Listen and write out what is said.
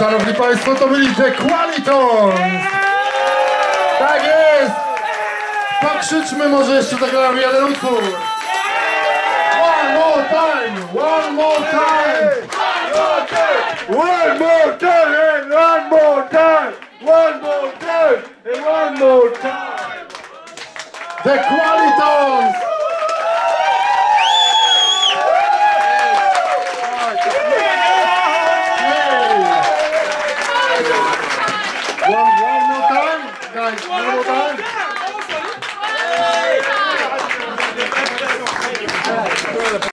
Szanowni Państwo, to byli The Qualitons! Tak jest! Pokrzyczmy, może jeszcze zagramy jeden utwór! One more time! One more time! One more time and one more time! One more time and one more time! The Qualitons! One more time, guys, one more time.